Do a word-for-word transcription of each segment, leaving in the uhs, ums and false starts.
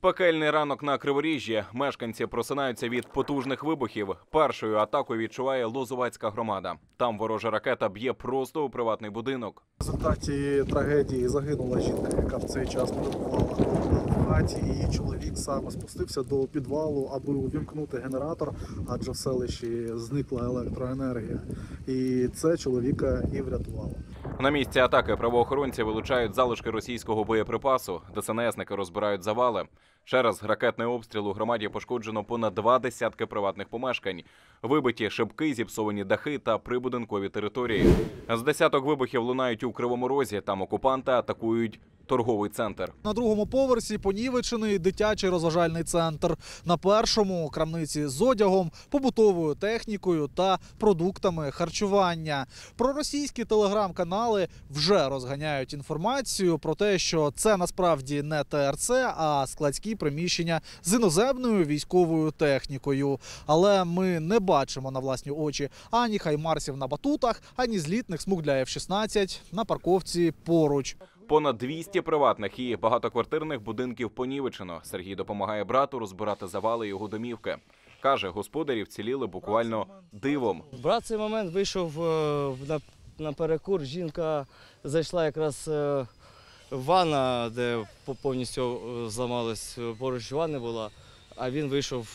Пекельний ранок на Криворіжжі. Мешканці просинаються від потужних вибухів. Першою атаку відчуває Лозувацька громада. Там ворожа ракета б'є просто у приватний будинок. В результаті трагедії загинула жінка, яка в цей час перебувала в хаті. І чоловік саме спустився до підвалу, аби увімкнути генератор, адже в селищі зникла електроенергія. І це чоловіка і врятувало. На місці атаки правоохоронці вилучають залишки російського боєприпасу. ДСНСники розбирають завали. Через ракетний обстріл у громаді пошкоджено понад два десятки приватних помешкань. Вибиті шибки, зіпсовані дахи та прибудинкові території. З десяток вибухів лунають у Кривому Розі. Там окупанти атакують торговий центр. На другому поверсі понівечений дитячий розважальний центр. На першому – крамниці з одягом, побутовою технікою та продуктами харчування. Проросійські телеграм-канали вже розганяють інформацію про те, що це насправді не ТРЦ, а складські приміщення з іноземною військовою технікою. Але ми не бачимо на власні очі ані хаймарсів на батутах, ані злітних смуг для еф шістнадцять на парковці поруч. Понад двісті приватних і багатоквартирних будинків понівечено. Сергій допомагає брату розбирати завали його домівки. Каже, господарі вціліли буквально дивом. Брат в цей момент вийшов на, на перекур. Жінка зайшла якраз в ванна, де повністю зламалась, поруч ванна була, а він вийшов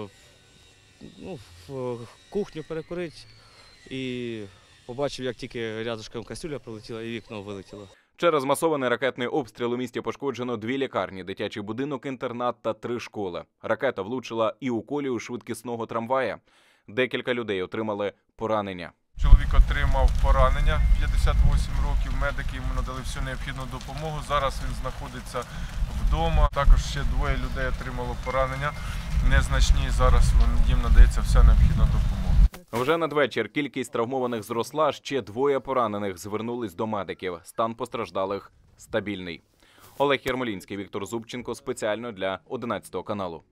ну, в кухню перекурити і побачив, як тільки рядышком кастрюля прилетіла і вікно вилетіло. Через масований ракетний обстріл у місті пошкоджено дві лікарні, дитячий будинок, інтернат та три школи. Ракета влучила і у колію швидкісного трамвая. Декілька людей отримали поранення. Чоловік отримав поранення, п'ятдесят вісім років, медики йому надали всю необхідну допомогу. Зараз він знаходиться вдома. Також ще двоє людей отримало поранення, незначні. Зараз їм надається вся необхідна допомога. Вже надвечір кількість травмованих зросла, ще двоє поранених звернулись до медиків. Стан постраждалих стабільний. Олег Єрмолінський, Віктор Зубченко, спеціально для одинадцятого каналу.